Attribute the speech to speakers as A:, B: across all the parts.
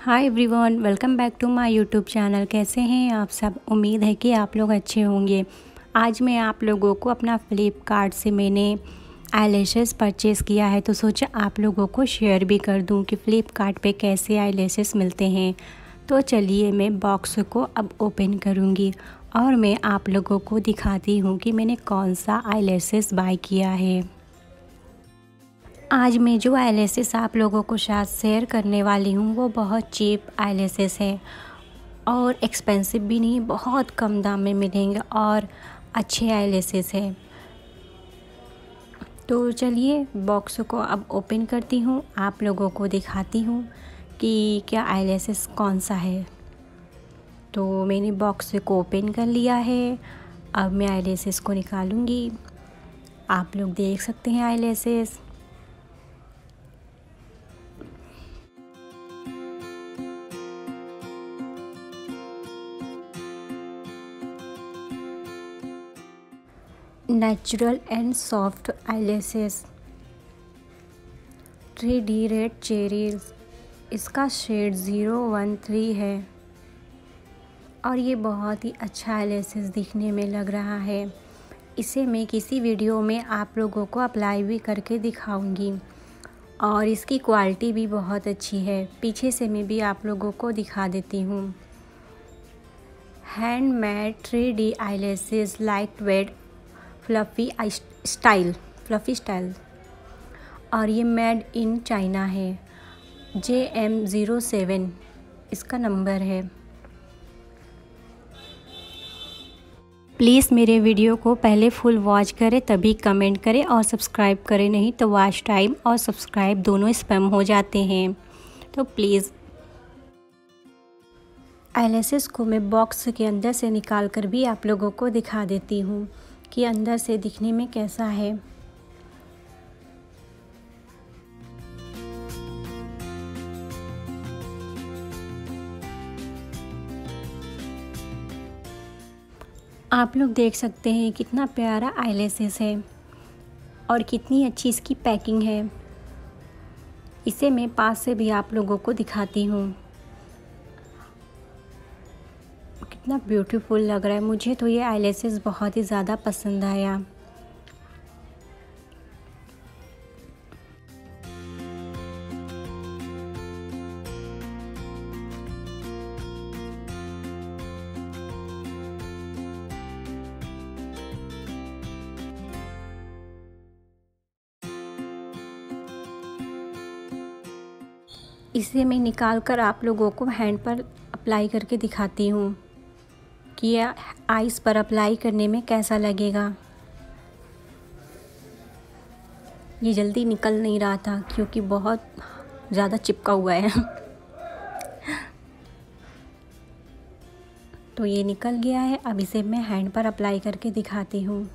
A: Hi everyone, welcome back to my YouTube channel. कैसे हैं आप सब? उम्मीद है कि आप लोग अच्छे होंगे। आज मैं आप लोगों को अपना फ्लिपकार्ट से मैंने आईलैशेस परचेज़ किया है, तो सोचा आप लोगों को शेयर भी कर दूं कि फ़्लिपकार्ट पे कैसे आईलैशेस मिलते हैं। तो चलिए मैं बॉक्स को अब ओपन करूंगी और मैं आप लोगों को दिखाती हूँ कि मैंने कौन सा आईलैशेस बाय किया है। आज मैं जो आईलैशेस आप लोगों को साथ शेयर करने वाली हूँ वो बहुत चीप आईलैशेस है और एक्सपेंसिव भी नहीं, बहुत कम दाम में मिलेंगे और अच्छे आईलैशेस है। तो चलिए बॉक्स को अब ओपन करती हूँ, आप लोगों को दिखाती हूँ कि क्या आईलैशेस कौन सा है। तो मैंने बॉक्स को ओपन कर लिया है। अब मैं आईलैशेस को निकालूंगी। आप लोग देख सकते हैं eyelashes. Natural and soft eyelashes 3D red cherries, इसका शेड 013 है और ये बहुत ही अच्छा आईलैशेस दिखने में लग रहा है। इसे मैं किसी वीडियो में आप लोगों को अप्लाई भी करके दिखाऊंगी और इसकी क्वालिटी भी बहुत अच्छी है। पीछे से मैं भी आप लोगों को दिखा देती हूँ। Handmade 3D eyelashes, light weight, fluffy style और ये मेड इन चाइना है। JM07 इसका नंबर है। प्लीज़ मेरे वीडियो को पहले फुल वॉच करें, तभी कमेंट करें और सब्सक्राइब करें, नहीं तो वॉच टाइम और सब्सक्राइब दोनों स्पैम हो जाते हैं। तो प्लीज़ आईलैशेस को मैं बॉक्स के अंदर से निकाल कर भी आप लोगों को दिखा देती हूँ कि अंदर से दिखने में कैसा है। आप लोग देख सकते हैं कितना प्यारा आईलैशेस है और कितनी अच्छी इसकी पैकिंग है। इसे मैं पास से भी आप लोगों को दिखाती हूँ। कितना ब्यूटीफुल लग रहा है। मुझे तो ये आईलैशेस बहुत ही ज़्यादा पसंद आया। इसे मैं निकाल कर आप लोगों को हैंड पर अप्लाई करके दिखाती हूँ कि यह आइस पर अप्लाई करने में कैसा लगेगा। ये जल्दी निकल नहीं रहा था क्योंकि बहुत ज़्यादा चिपका हुआ है। तो ये निकल गया है। अब इसे मैं हैंड पर अप्लाई करके दिखाती हूँ।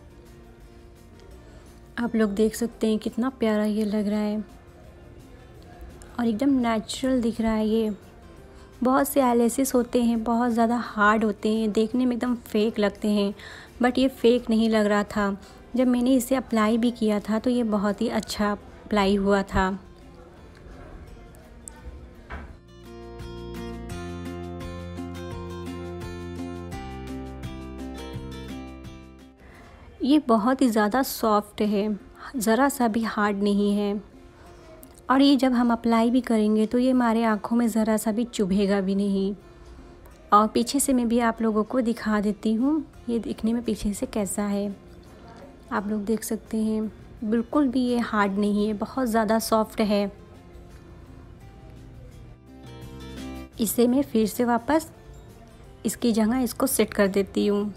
A: आप लोग देख सकते हैं कितना प्यारा ये लग रहा है और एकदम नेचुरल दिख रहा है। ये बहुत से आईलैशेस होते हैं, बहुत ज़्यादा हार्ड होते हैं, देखने में एकदम फेक लगते हैं, बट ये फेक नहीं लग रहा था। जब मैंने इसे अप्लाई भी किया था तो ये बहुत ही अच्छा अप्लाई हुआ था। ये बहुत ही ज़्यादा सॉफ्ट है, ज़रा सा भी हार्ड नहीं है और ये जब हम अप्लाई भी करेंगे तो ये हमारे आँखों में ज़रा सा भी चुभेगा भी नहीं। और पीछे से मैं भी आप लोगों को दिखा देती हूँ ये दिखने में पीछे से कैसा है। आप लोग देख सकते हैं बिल्कुल भी ये हार्ड नहीं है, बहुत ज़्यादा सॉफ्ट है। इसे मैं फिर से वापस इसकी जगह इसको सेट कर देती हूँ।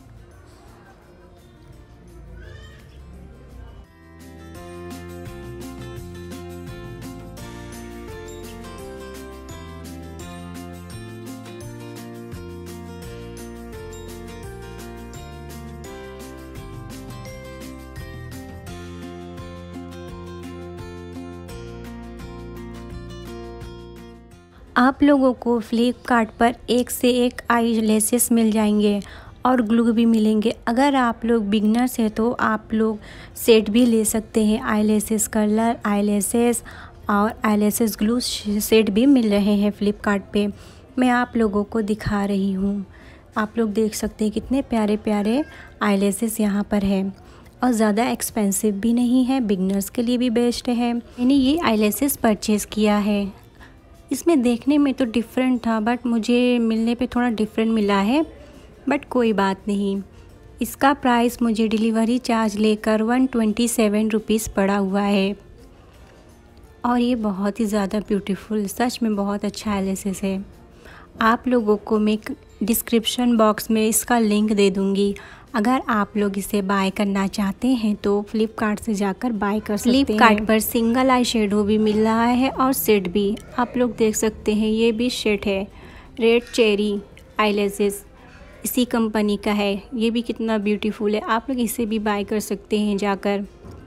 A: आप लोगों को फ्लिपकार्ट पर एक से एक आईलैशेस मिल जाएंगे और ग्लू भी मिलेंगे। अगर आप लोग बिगनर्स हैं तो आप लोग सेट भी ले सकते हैं। आईलैशेस कलर, आईलैशेस और आईलैशेस ग्लू सेट भी मिल रहे हैं फ्लिपकार्ट पे। मैं आप लोगों को दिखा रही हूँ। आप लोग देख सकते हैं कितने प्यारे प्यारे आईलैशेस यहाँ पर है और ज़्यादा एक्सपेंसिव भी नहीं है, बिगनर्स के लिए भी बेस्ट है। मैंने ये आईलैशेस परचेज़ किया है। इसमें देखने में तो डिफरेंट था बट मुझे मिलने पे थोड़ा डिफरेंट मिला है, बट कोई बात नहीं। इसका प्राइस मुझे डिलीवरी चार्ज लेकर 127 रुपीज़ पड़ा हुआ है और ये बहुत ही ज़्यादा ब्यूटीफुल, सच में बहुत अच्छा आईलैशेस है। आप लोगों को मैं डिस्क्रिप्शन बॉक्स में इसका लिंक दे दूँगी। अगर आप लोग इसे बाय करना चाहते हैं तो फ्लिपकार्ट से जाकर बाय कर सकते हैं। फ्लिपकार्ट पर सिंगल आई शेडो भी मिल रहा है और सेट भी। आप लोग देख सकते हैं ये भी सेट है, रेड चेरी आईलैशेस इसी कंपनी का है। ये भी कितना ब्यूटीफुल है, आप लोग इसे भी बाय कर सकते हैं जाकर।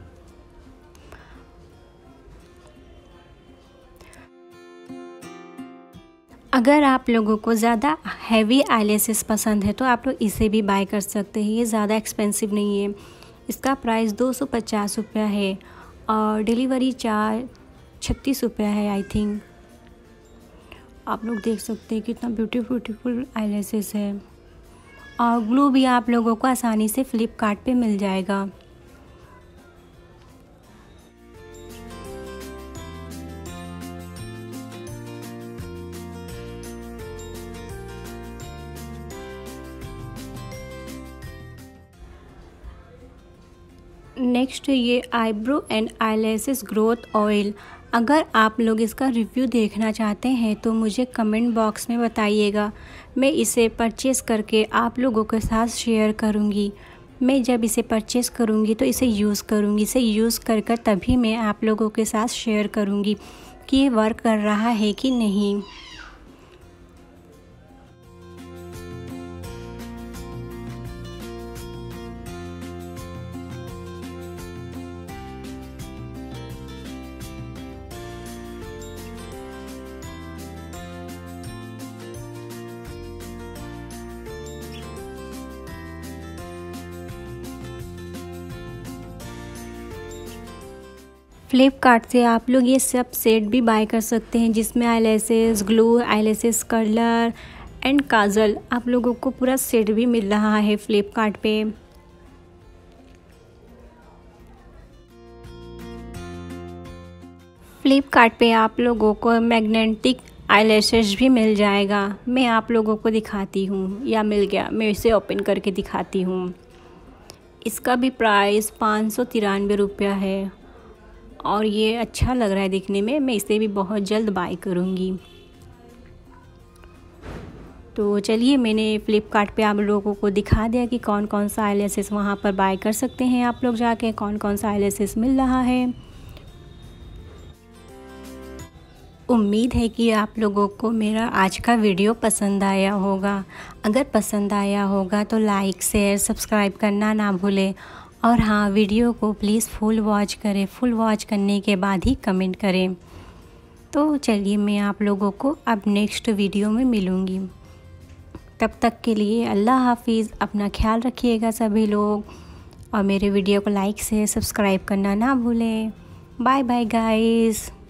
A: अगर आप लोगों को ज़्यादा हैवी आईलैशेस पसंद है तो आप लोग इसे भी बाय कर सकते हैं। ये ज़्यादा एक्सपेंसिव नहीं है, इसका प्राइस 250 रुपया है और डिलीवरी चार्ज 36 रुपया है आई थिंक। आप लोग देख सकते हैं कितना ब्यूटीफुल आईलैशेस है और ग्लू भी आप लोगों को आसानी से फ्लिपकार्ट पे मिल जाएगा। नेक्स्ट ये eyebrow and eyelashes growth oil. अगर आप लोग इसका रिव्यू देखना चाहते हैं तो मुझे कमेंट बॉक्स में बताइएगा। मैं इसे परचेज़ करके आप लोगों के साथ शेयर करूंगी। मैं जब इसे परचेज़ करूंगी तो इसे यूज़ करूंगी। इसे यूज़ कर तभी मैं आप लोगों के साथ शेयर करूंगी कि ये वर्क कर रहा है कि नहीं। फ्लिपकार्ट से आप लोग ये सब सेट भी बाय कर सकते हैं जिसमें eyelashes glue, eyelashes curler and kajal आप लोगों को पूरा सेट भी मिल रहा है फ्लिपकार्ट पे। फ्लिपकार्ट पे आप लोगों को मैग्नेटिक आईलैशेस भी मिल जाएगा। मैं आप लोगों को दिखाती हूँ, या मिल गया, मैं इसे ओपन करके दिखाती हूँ। इसका भी प्राइस 593 रुपया है और ये अच्छा लग रहा है दिखने में। मैं इसे भी बहुत जल्द बाय करूँगी। तो चलिए, मैंने फ्लिपकार्ट पे आप लोगों को दिखा दिया कि कौन कौन सा आईलैशेस वहाँ पर बाय कर सकते हैं आप लोग जाके, कौन कौन सा आईलैशेस मिल रहा है। उम्मीद है कि आप लोगों को मेरा आज का वीडियो पसंद आया होगा। अगर पसंद आया होगा तो लाइक, शेयर, सब्सक्राइब करना ना भूलें। और हाँ, वीडियो को प्लीज़ फुल वॉच करें। फुल वॉच करने के बाद ही कमेंट करें। तो चलिए, मैं आप लोगों को अब नेक्स्ट वीडियो में मिलूँगी। तब तक के लिए अल्लाह हाफिज़। अपना ख्याल रखिएगा सभी लोग और मेरे वीडियो को लाइक, शेयर, सब्सक्राइब करना ना भूलें। Bye bye guys.